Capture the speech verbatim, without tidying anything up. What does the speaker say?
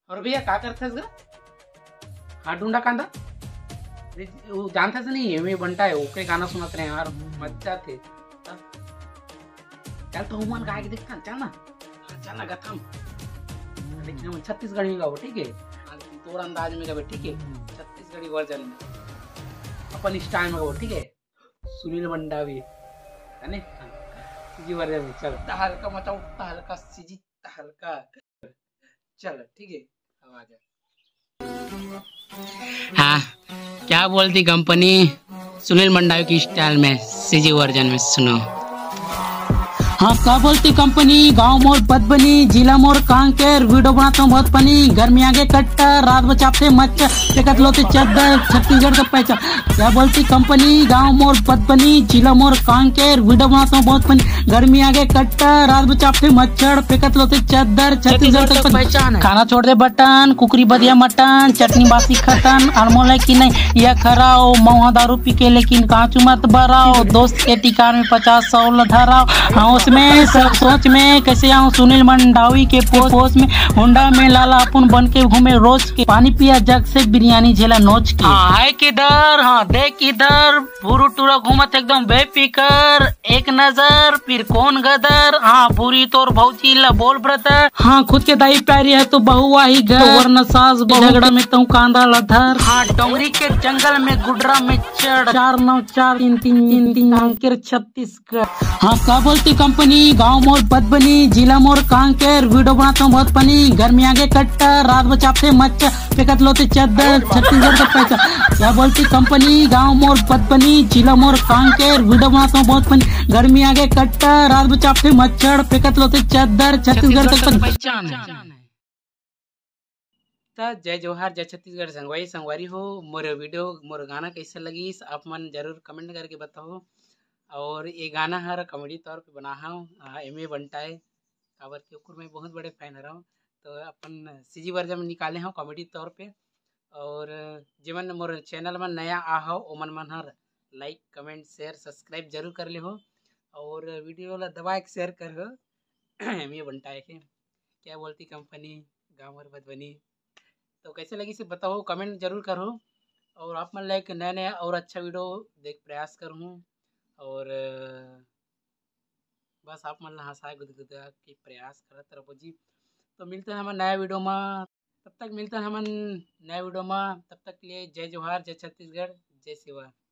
और भैया का करथस ग? हाँ ढूंढा कांदा। अरे वो जानता से नहीं है मैं बंटा है ओके गाना सुनाते रहे यार मजा थे। हाँ, चल तो हुमान गा के देखता चल ना। हाँ, चल ना गथम। लेकिन हम छत्तीसगढ़ी में गाओ ठीक है। हाँ, लेकिन तोर अंदाज में गाओ ठीक है। छत्तीसगढ़ी वर्जन में अपन स्टाइल में गाओ ठीक है। सुनील मंडावी है ना। हाँ, सीजी वर्जन में चल इतना हल्का मचा उतना हल्का सीजी इतना हल्का। चल ठीक है अब आ जा। हाँ क्या बोलती कंपनी सुनील मंडावी की स्टाइल में सीजी वर्जन में सुनो। हाँ क्या बोलती कंपनी गांव मोर बदबनी जिला मोर कांकेर वीडियो बनाता हूँ बहुत फनी गर्मी आगे कट्टा रात बचाते मच्छर टेकत लोते चद्दर छत्तीसगढ़ का पहचान। क्या बोलती कंपनी गांव मोर बदबनी जिला मोर कांकेर वीडियो बनाता हूँ बहुत फनी गर्मी आगे कट्टा रात बचाते मच्छर फेंकत लोते चद्दर छत्तीसगढ़ का पहचान। खाना छोड़ दे बटन कुकरी बदिया मटन चटनी बासी खतन अनमोल है कि नहीं यह खराओ मऊहा दारू पी के लेकिन कांचू मत भराओ दोस्त के टिकान में पचास सौ धराओ। हाँ उसमें सब सोच में कैसे आऊँ सुनील मंडावी के पोस्ट में होंडा में लाला अपन बन के घूमे रोज के पानी पिया जग से बिरयानी झेला नोच के। हाँ है किधर हाँ देख इधर पूरा टूरा घूमत एकदम बेफिकर एक नजर फिर कौन गदर। हाँ पूरी तोर भौजी ला बोल ब्रदर। हाँ खुद के दाई प्यारी है तो बहु आई घर वरना सास झगड़ा में तू कांदा लधर। हाँ डोंगरी के जंगल में गुडरा में चढ़ चार नौ चार तीन तीन तीन तीन कांकेर छत्तीसगढ़। हाँ क्या बोलती कंपनी गांव मोर बदबनी जिला मोर कांकेर वीडियो बनाता हूँ बहुत फनी गर्मी आगे कट्टा रात बचाते मच्छर फेंकत लोते चद्दर छत्तीसगढ़ का पहचान। क्या बोलती कंपनी गांव मोर बदबनी जिला मोर कांकेर वीडियो बनाता हूँ बहुत फनी गर्मी आगे कट्टा रात बचाते मच्छर फेंकत लोते चद्दर छत्तीसगढ़ का पहचान। जय जोहार जय छत्तीसगढ़ संगवारी संगवारी हो मोर वीडियो मोर गाना कैसे लगी आप मन जरूर कमेंट करके बताओ। और ये गाना हर कॉमेडी तौर पे बना हूँ एम ए बनता है काबर के ओकर मैं बहुत बड़े फैन रहा हूँ तो अपन सीजी वर्जन में निकाले हूँ कॉमेडी तौर पे। और जिमन मोर चैनल में नया आ हो ओमन मन हर लाइक कमेंट शेयर सब्सक्राइब जरूर कर ले हो और वीडियो ला दबा के शेयर कर हो। एम ए बनता है के क्या बोलती कंपनी गाँव और बदबनी तो कैसे लगी से बताओ कमेंट जरूर करो। और आप मन लाइक नया नया और अच्छा वीडियो देख प्रयास करूँ और बस आप मन हंसा गुदगुदा के प्रयास करत रहो जी। तो मिलते हैं हम नया वीडियो में तब तक मिलते हैं हम नया वीडियो में तब तक के लिए जय जोहार जय छत्तीसगढ़ जय शिवा।